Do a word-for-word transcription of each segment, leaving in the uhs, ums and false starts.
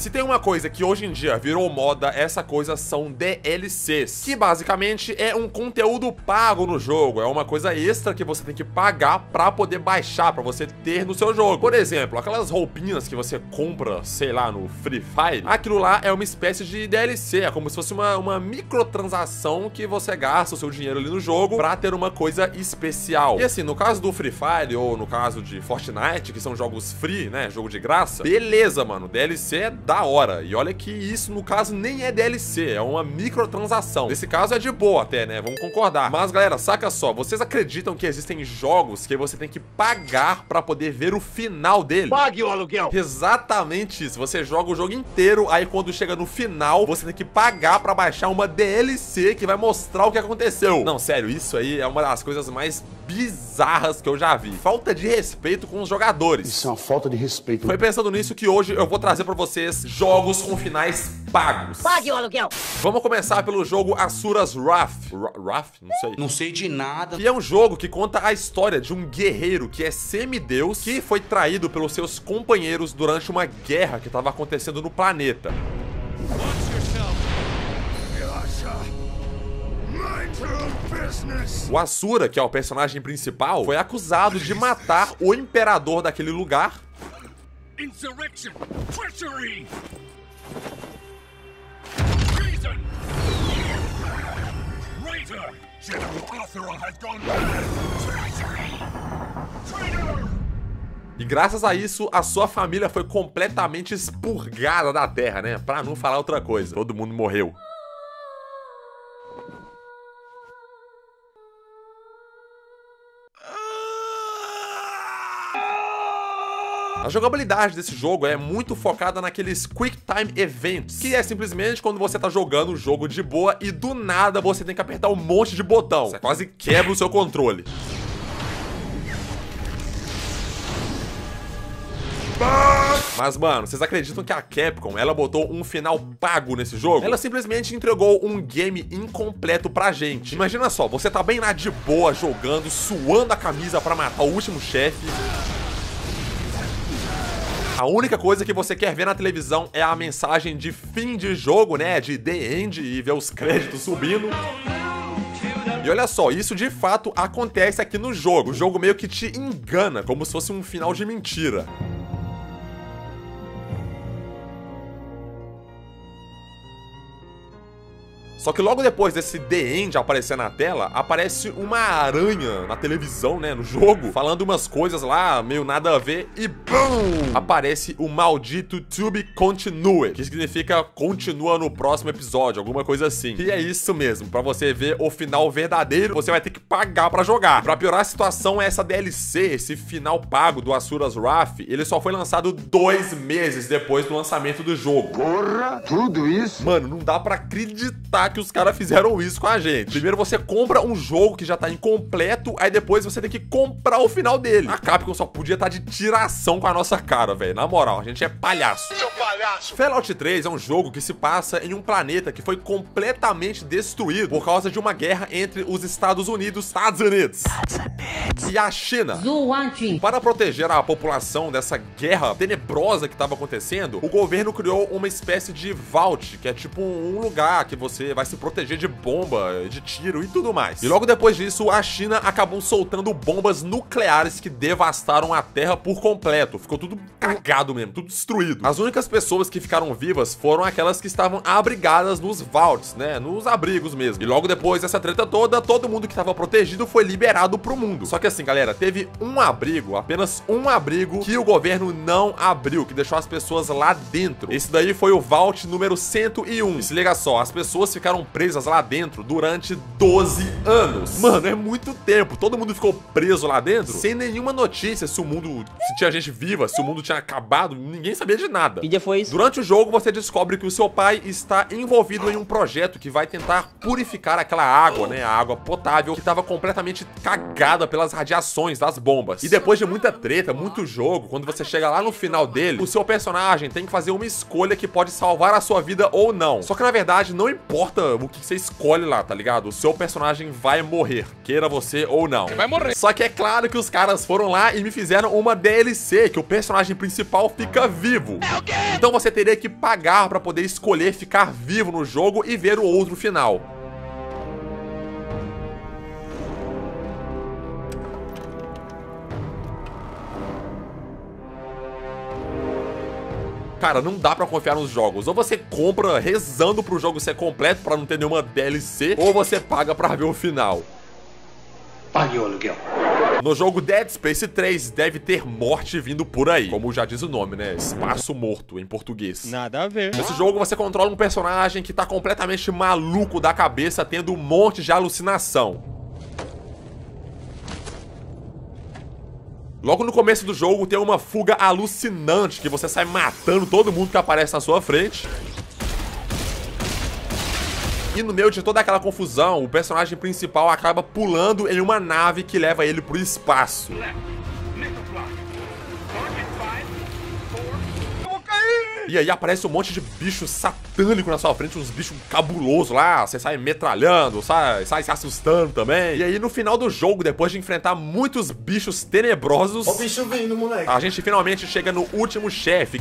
Se tem uma coisa que hoje em dia virou moda, essa coisa são D L Cs, que basicamente é um conteúdo pago no jogo, é uma coisa extra que você tem que pagar pra poder baixar, pra você ter no seu jogo. Por exemplo, aquelas roupinhas que você compra, sei lá, no Free Fire, aquilo lá é uma espécie de D L C, é como se fosse uma, uma microtransação que você gasta o seu dinheiro ali no jogo pra ter uma coisa especial. E assim, no caso do Free Fire ou no caso de Fortnite, que são jogos free, né, jogo de graça, beleza, mano, D L C é da hora. E olha que isso, no caso, nem é D L C, é uma microtransação. Nesse caso é de boa até, né, vamos concordar. Mas, galera, saca só, vocês acreditam que existem jogos que você tem que pagar pra poder ver o final dele? Pague o aluguel! Exatamente isso, você joga o jogo inteiro, aí quando chega no final, você tem que pagar pra baixar uma D L C que vai mostrar o que aconteceu. Não, sério, isso aí é uma das coisas mais bizarras que eu já vi. Falta de respeito com os jogadores. Isso é uma falta de respeito. Foi pensando nisso que hoje eu vou trazer pra vocês jogos com finais pagos. Pague o aluguel! Vamos começar pelo jogo Asura's Wrath. Ra- Wrath? Não sei. Não sei de nada. Que é um jogo que conta a história de um guerreiro que é semideus que foi traído pelos seus companheiros durante uma guerra que estava acontecendo no planeta. O Asura, que é o personagem principal, foi acusado de matar o imperador daquele lugar. Insurrection! Treachery! Treason! Traitor! General Asura has gone mad! Treachery! Traitor! E graças a isso, a sua família foi completamente expurgada da terra, né? Pra não falar outra coisa. Todo mundo morreu. A jogabilidade desse jogo é muito focada naqueles Quick Time Events, que é simplesmente quando você tá jogando o jogo de boa e do nada você tem que apertar um monte de botão. Você quase quebra o seu controle. Mas, mano, vocês acreditam que a Capcom, ela botou um final pago nesse jogo? Ela simplesmente entregou um game incompleto pra gente. Imagina só, você tá bem lá de boa, jogando, suando a camisa pra matar o último chefe. A única coisa que você quer ver na televisão é a mensagem de fim de jogo, né? De The End e ver os créditos subindo. E olha só, isso de fato acontece aqui no jogo. O jogo meio que te engana, como se fosse um final de mentira. Só que logo depois desse The End aparecer na tela, aparece uma aranha na televisão, né, no jogo, falando umas coisas lá, meio nada a ver, e BUM! Aparece o maldito To Be Continued, que significa continua no próximo episódio, alguma coisa assim. E é isso mesmo, pra você ver o final verdadeiro, você vai ter que pagar pra jogar. Pra piorar a situação, essa D L C, esse final pago do Asura's Wrath, ele só foi lançado dois meses depois do lançamento do jogo. Porra, tudo isso? Mano, não dá pra acreditar que os caras fizeram isso com a gente. Primeiro você compra um jogo que já tá incompleto, aí depois você tem que comprar o final dele. A Capcom só podia estar de tiração com a nossa cara, velho. Na moral, a gente é palhaço. Seu palhaço! Fallout três é um jogo que se passa em um planeta que foi completamente destruído por causa de uma guerra entre os Estados Unidos, Estados Unidos, e a China. Para proteger a população dessa guerra tenebrosa que estava acontecendo, o governo criou uma espécie de vault, que é tipo um lugar que você vai se proteger de bomba, de tiro e tudo mais. E logo depois disso, a China acabou soltando bombas nucleares que devastaram a Terra por completo. Ficou tudo cagado mesmo, tudo destruído. As únicas pessoas que ficaram vivas foram aquelas que estavam abrigadas nos vaults, né, nos abrigos mesmo. E logo depois dessa treta toda, todo mundo que estava protegido foi liberado pro mundo. Só que assim, galera, teve um abrigo, apenas um abrigo, que o governo não abriu, que deixou as pessoas lá dentro. Esse daí foi o vault número cento e um. E se liga só, as pessoas ficaram presas lá dentro durante doze anos. Mano, é muito tempo. Todo mundo ficou preso lá dentro sem nenhuma notícia se o mundo, se tinha gente viva, se o mundo tinha acabado, ninguém sabia de nada. Que dia foi isso? Durante o jogo você descobre que o seu pai está envolvido em um projeto que vai tentar purificar aquela água, né, a água potável que estava completamente cagada pelas radiações das bombas. E depois de muita treta, muito jogo, quando você chega lá no final dele, o seu personagem tem que fazer uma escolha que pode salvar a sua vida ou não. Só que na verdade não importa importa o que você escolhe lá, tá ligado? O seu personagem vai morrer, queira você ou não. Você vai morrer. Só que é claro que os caras foram lá e me fizeram uma D L C, que o personagem principal fica vivo. É o quê? Então você teria que pagar pra poder escolher ficar vivo no jogo e ver o outro final. Cara, não dá pra confiar nos jogos. Ou você compra rezando pro jogo ser completo pra não ter nenhuma D L C, ou você paga pra ver o final. Pague o aluguel. No jogo Dead Space três deve ter morte vindo por aí. Como já diz o nome, né? Espaço morto, em português. Nada a ver. Nesse jogo você controla um personagem que tá completamente maluco da cabeça, tendo um monte de alucinação. Logo no começo do jogo tem uma fuga alucinante, que você sai matando todo mundo que aparece na sua frente. E no meio de toda aquela confusão, o personagem principal acaba pulando em uma nave que leva ele pro espaço. E aí aparece um monte de bicho satânico na sua frente, uns bichos cabulosos lá, você sai metralhando, sai, sai se assustando também. E aí no final do jogo, depois de enfrentar muitos bichos tenebrosos, Ó o bicho vindo, moleque. a gente finalmente chega no último chefe.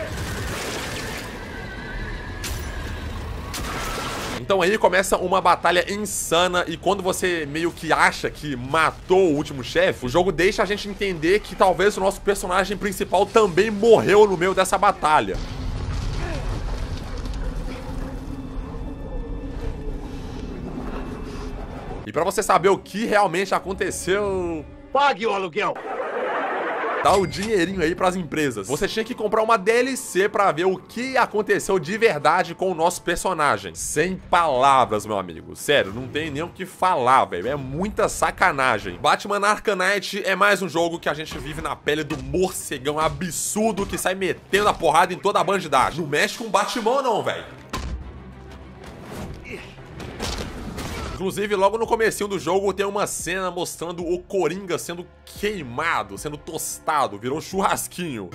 Então aí começa uma batalha insana e quando você meio que acha que matou o último chefe, o jogo deixa a gente entender que talvez o nosso personagem principal também morreu no meio dessa batalha. E pra você saber o que realmente aconteceu, Pague o aluguel. dá o dinheirinho aí pras empresas. Você tinha que comprar uma D L C pra ver o que aconteceu de verdade com o nosso personagem. Sem palavras, meu amigo. Sério, não tem nem o que falar, velho. É muita sacanagem. Batman Arkham Knight é mais um jogo que a gente vive na pele do morcegão absurdo que sai metendo a porrada em toda a bandidagem. Não mexe com Batman não, velho. Inclusive, logo no comecinho do jogo tem uma cena mostrando o Coringa sendo queimado, sendo tostado, virou churrasquinho.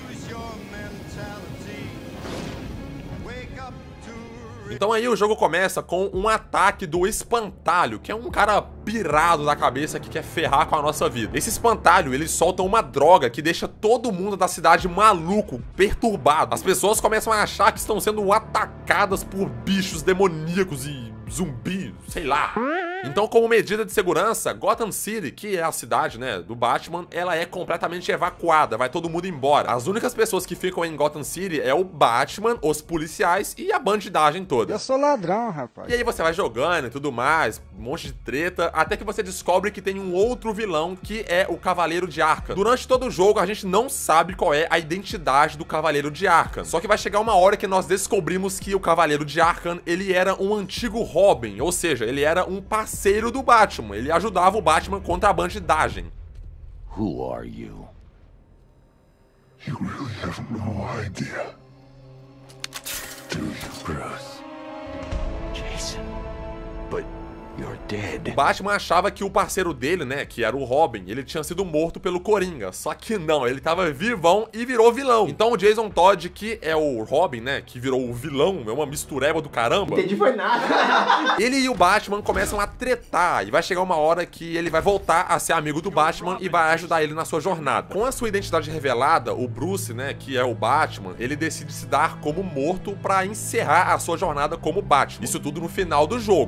Então aí o jogo começa com um ataque do Espantalho, que é um cara pirado da cabeça que quer ferrar com a nossa vida. Esse Espantalho, ele solta uma droga que deixa todo mundo da cidade maluco, perturbado. As pessoas começam a achar que estão sendo atacadas por bichos demoníacos e zumbi, sei lá. Então, como medida de segurança, Gotham City, que é a cidade, né, do Batman, ela é completamente evacuada, vai todo mundo embora. As únicas pessoas que ficam em Gotham City é o Batman, os policiais e a bandidagem toda. Eu sou ladrão, rapaz. E aí você vai jogando e tudo mais, um monte de treta, até que você descobre que tem um outro vilão, que é o Cavaleiro de Arkham. Durante todo o jogo, a gente não sabe qual é a identidade do Cavaleiro de Arkham. Só que vai chegar uma hora que nós descobrimos que o Cavaleiro de Arkham, ele era um antigo Robin, ou seja, ele era um parceiro do Batman. Ele ajudava o Batman contra a bandidagem. Who are you? You really have no idea, do you, Bruce? Jason. But you're dead. O Batman achava que o parceiro dele, né, que era o Robin, ele tinha sido morto pelo Coringa. Só que não, ele tava vivão e virou vilão. Então o Jason Todd, que é o Robin, né, que virou o vilão, é uma mistureba do caramba. Entendi foi nada. Ele e o Batman começam a tretar e vai chegar uma hora que ele vai voltar a ser amigo do Batman e vai ajudar ele na sua jornada. Com a sua identidade revelada, o Bruce, né, que é o Batman, ele decide se dar como morto pra encerrar a sua jornada como Batman. Isso tudo no final do jogo.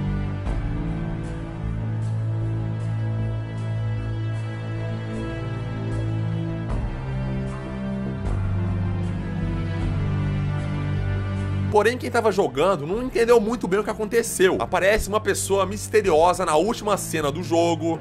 Porém, quem tava jogando não entendeu muito bem o que aconteceu. Aparece uma pessoa misteriosa na última cena do jogo.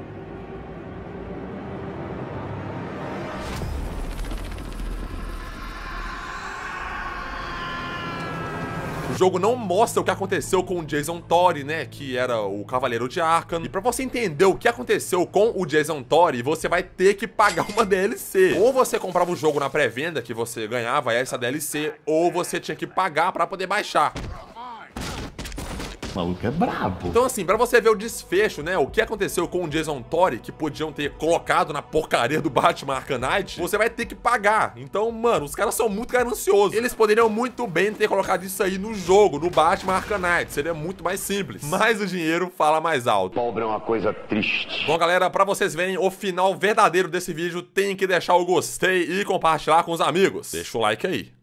O jogo não mostra o que aconteceu com o Jason Todd, né, que era o Cavaleiro de Arkham. E pra você entender o que aconteceu com o Jason Todd, você vai ter que pagar uma D L C. Ou você comprava o jogo na pré-venda, que você ganhava essa D L C, ou você tinha que pagar pra poder baixar. O maluco é brabo. Então assim, pra você ver o desfecho, né, o que aconteceu com o Jason Todd, que podiam ter colocado na porcaria do Batman Arkham Knight, você vai ter que pagar. Então, mano, os caras são muito gananciosos. Eles poderiam muito bem ter colocado isso aí no jogo, no Batman Arkham Knight. Seria muito mais simples. Mas o dinheiro fala mais alto. Pobre é uma coisa triste. Bom, galera, pra vocês verem o final verdadeiro desse vídeo, tem que deixar o gostei e compartilhar com os amigos. Deixa o like aí.